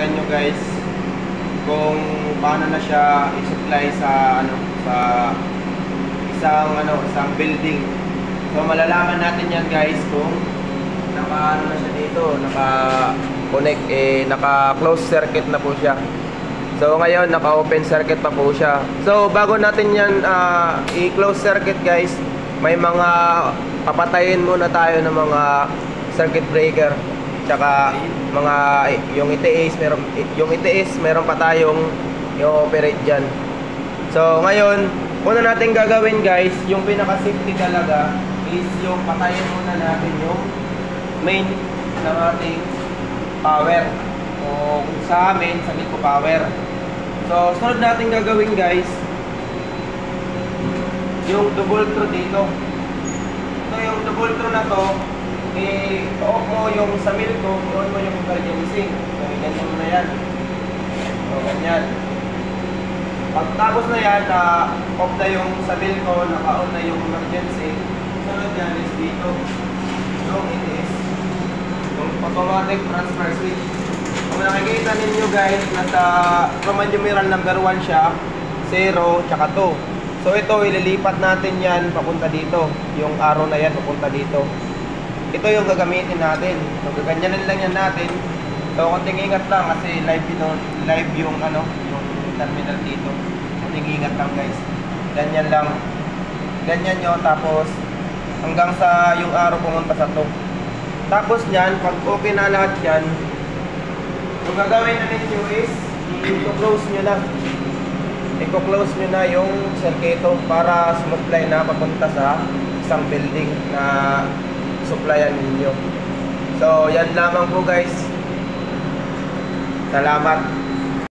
sa inyo guys kung paano na siya i-supply sa isang building. So malalaman natin yan guys kung naka na siya dito, naka-connect, naka-close circuit na po siya. So ngayon naka-open circuit pa po siya. So bago natin yan i-close circuit guys, may mga papatayin muna tayo ng mga circuit breaker. Tsaka mga yung itiis meron pa tayong i-operate dyan. So ngayon, una natin gagawin guys, yung pinaka safety talaga is yung patayin muna natin yung main ng ating power. O sa amin, sa Miko Power. So sunod natin gagawin guys, yung double throw dito. So yung double throw na to, i-off mo yung sa Milko, i-on mo yung emergency. So, ganyan mo na yan. So, ganyan. Pagtapos na yan, off na yung sa Milko, naka-on na yung emergency. Sunod yan is dito. Yung it is yung automatic transfer switch. Kung nakikita ninyo guys, nasa command numeral number 1 siya, 0, tsaka 2. So, ito, ililipat natin yan papunta dito. Yung arrow na yan, papunta dito. Ito yung gagamitin natin. So gaganyanin lang yan natin. So konting ingat lang kasi live yung yung terminal dito. Konting ingat lang guys. Ganyan lang. Ganyan nyo tapos hanggang sa yung arrow pumunta sa to. Tapos niyan, pag okay na lahat yan, yung gagawin na ninyo is i-close nyo na. I-close nyo na yung circuito para supply na papunta sa isang building na supplyan ninyo. So yan lamang po guys. Salamat.